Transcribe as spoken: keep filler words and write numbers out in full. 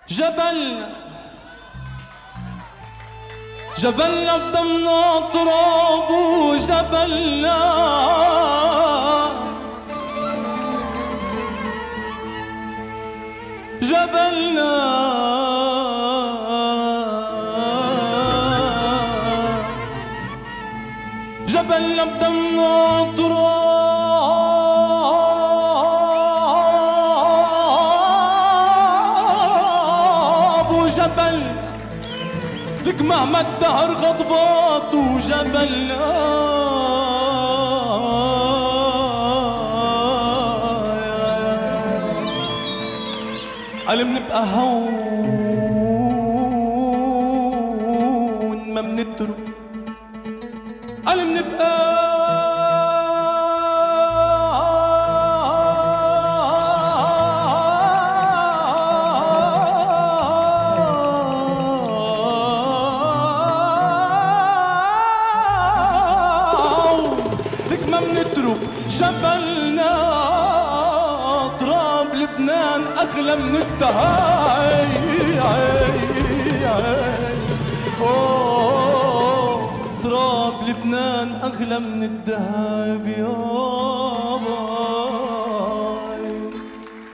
جبل جبلنا بضمنا تراب وجبلنا جبلنا جبلنا بضمنا تراب وجبل لك مهما الدهر غضبات وجبلنا قال منبقى هون ما منترك قال منبقى لك ما منترك جبلنا تراب لبنان أغلى من الدهب. أوه تراب لبنان أغلى من الذهب.